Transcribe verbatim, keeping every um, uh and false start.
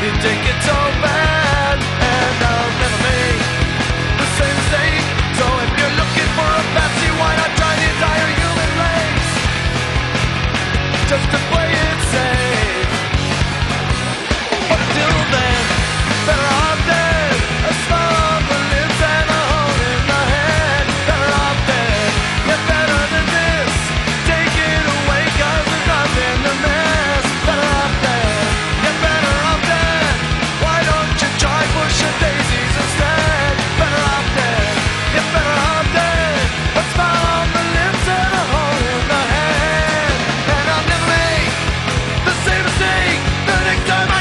you take it so bad, and I'll never make the same mistake. So if you're looking for a fancy, why not try the entire human race? Just to play it safe. But until then, better off dead. A smile on the lips and a hole in the head. Better off dead, yet better than this. Take it away, cause there's nothing to miss. Better off dead, yet better off dead. Why don't you try pushing daisies instead? Better off dead, yet better off dead. A smile on the lips and a hole in the head. And I'll never make the same mistake the next time I